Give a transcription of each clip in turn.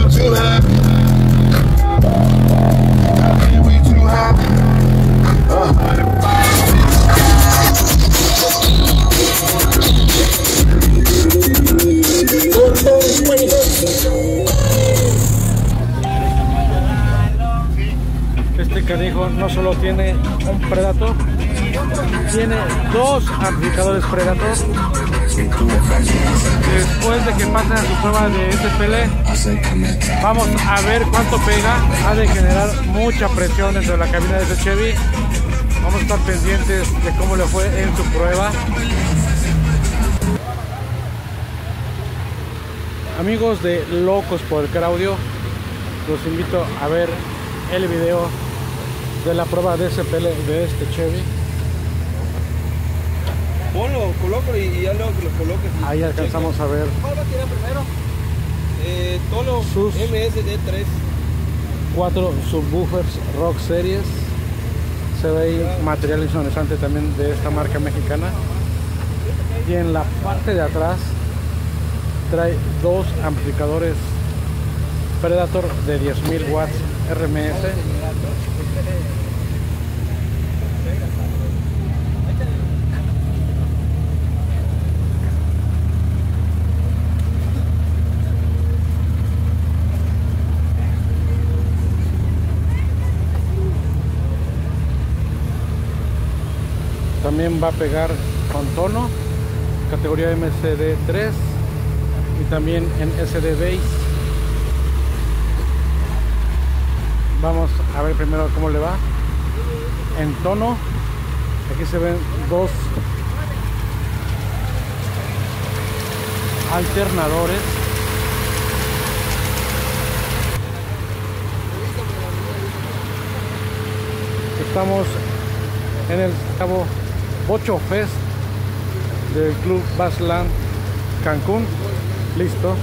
Este canijo no solo tiene un Predator, tiene dos amplificadores Predator. Después de que pasen a su prueba de SPL, vamos a ver cuánto pega. Ha de generar mucha presión dentro de la cabina de ese Chevy. Vamos a estar pendientes de cómo le fue en su prueba. Amigos de Locos por el Car Audio, los invito a ver el video de la prueba de SPL de este Chevy. Ponlo, colócalo y ya luego que lo coloques. Ahí alcanzamos a ver. ¿Cuál va a tirar primero? Tono sus MSD3. 4 subwoofers Rock Series. Se ve ahí material insonizante también de esta marca mexicana. Y en la parte de atrás trae dos amplificadores Predator de 10.000 watts RMS. También va a pegar con tono, categoría MCD3 y también en SD Bass. Vamos a ver primero cómo le va en tono. Aquí se ven dos alternadores. Estamos en el cabo Bocho Fest del Club Bassland Cancún. Listo.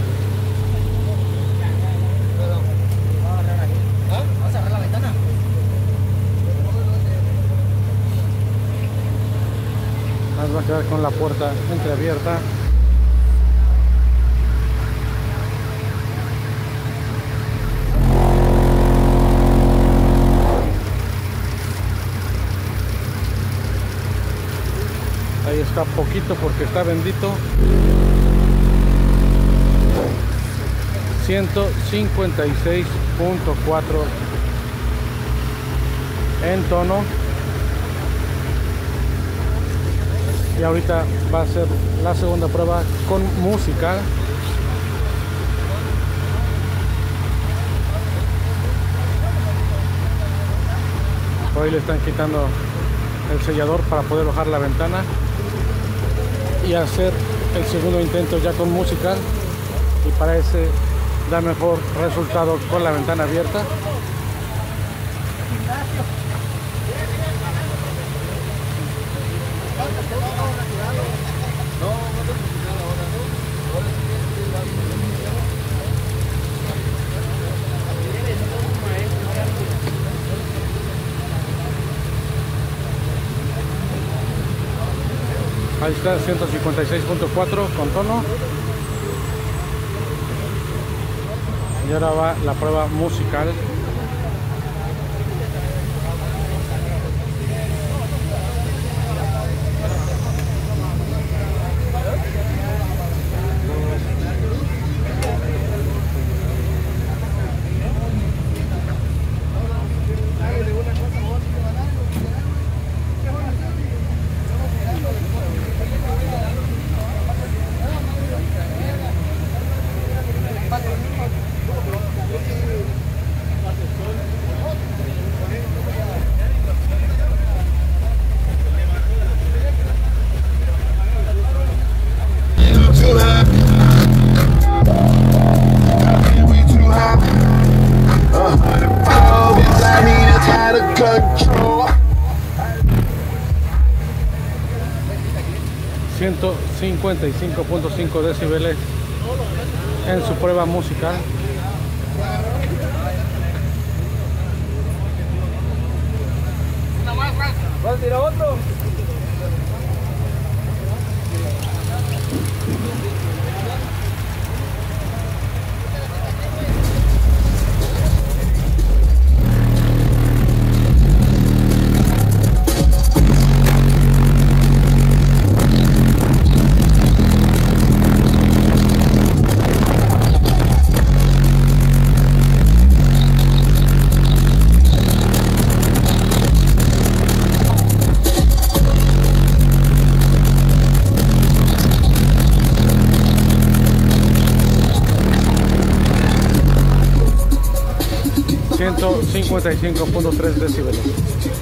¿Vas a cerrar la ventana? Nos va a quedar con la puerta entreabierta. Ahí está poquito porque está bendito. 156.4 en tono. Y ahorita va a ser la segunda prueba con música. Hoy le están quitando el sellador para poder bajar la ventana y hacer el segundo intento ya con música, y para ese da mejor resultado con la ventana abierta. Ahí está, 156.4 con tono. Y ahora va la prueba musical. Ciento 55.5 decibeles en su prueba musical. ¿Vas a tirar otro? 155.3 decibeles.